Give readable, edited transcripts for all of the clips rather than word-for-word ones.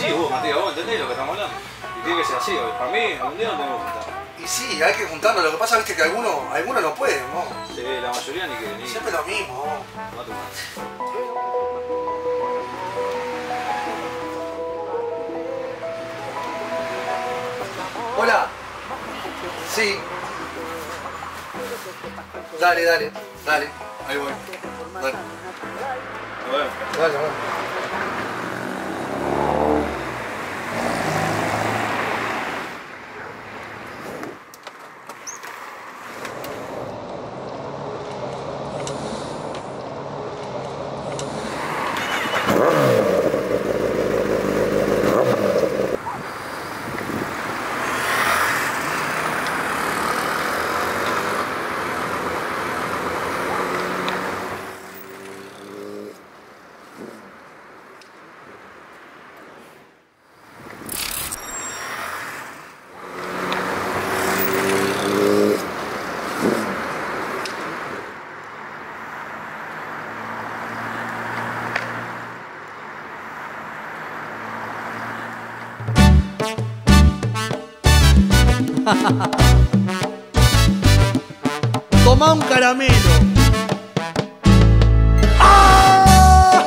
sí, vos, Matías, vos entendés lo que estamos hablando. Y tiene que ser así, para mí, algún día no tenemos que juntar. Y sí, hay que juntarnos. Lo que pasa, viste, que algunos no pueden, ¿no? Sí, la mayoría ni que ni. Siempre lo mismo, ¿no? No te mates. Hola. Sí. Dale. Ahí voy. Dale. Bueno. Dale. Toma un caramelo. ¡Ah!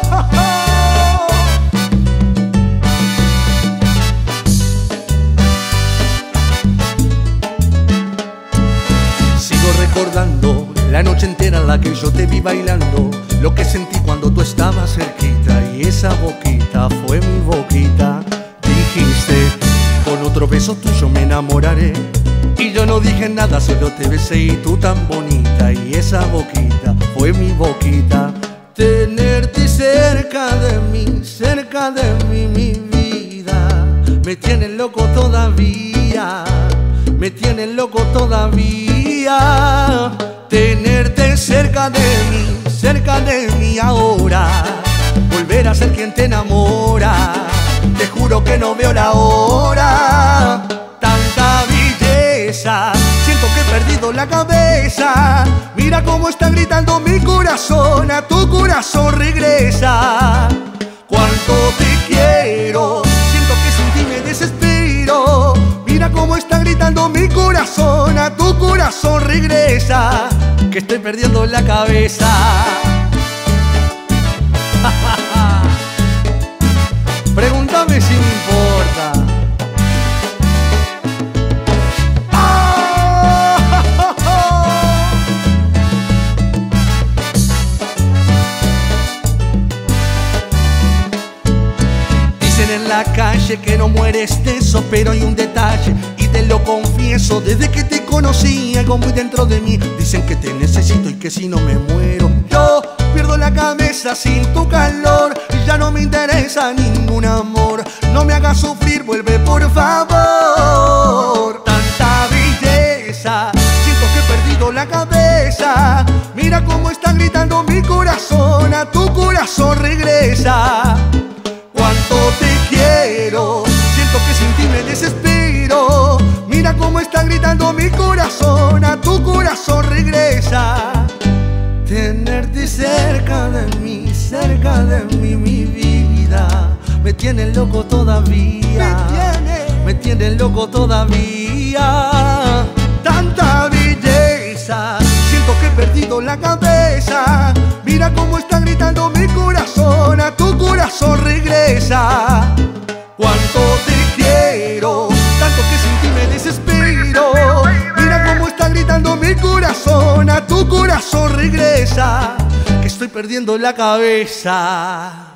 Sigo recordando la noche entera en la que yo te vi bailando, lo que sentí cuando tú estabas cerquita, y esa boquita fue mi boquita. Dijiste, con otro beso tuyo me enamoraré, y yo no dije nada, solo te besé y tú tan bonita, y esa boquita fue mi boquita. Tenerte cerca de mí, mi vida, me tienes loco todavía, me tienes loco todavía. Tenerte cerca de mí ahora, volver a ser quien te enamora, te juro que no veo la hora. Tanta belleza, siento que he perdido la cabeza. Mira cómo está gritando mi corazón, a tu corazón regresa. Cuánto te quiero, siento que sin ti me desespero. Mira cómo está gritando mi corazón, a tu corazón regresa, que estoy perdiendo la cabeza. Pregúntame si me importa. Dicen en la calle que no mueres de eso, pero hay un detalle y te lo confieso. Desde que te conocí, algo muy dentro de mí dicen que te necesito y que si no me muero yo pierdo la cabeza sin tu calor. Ya no me interesa ningún amor, no me hagas sufrir, vuelve por favor. Tanta belleza, siento que he perdido la cabeza. Mira cómo está gritando mi corazón, a tu corazón regresa. Cuánto te quiero, siento que sin ti me desespero. Mira cómo está gritando mi corazón, a tu corazón regresa. Tenerte cerca de mí, mi vida, me tiene loco todavía, me tiene loco todavía. Tanta belleza, siento que he perdido la cabeza. Mira cómo está gritando mi corazón, a tu corazón regresa. Cuánto te quiero, tanto que sin ti me desespero. Mira cómo está gritando mi corazón, a tu corazón regresa, que estoy perdiendo la cabeza.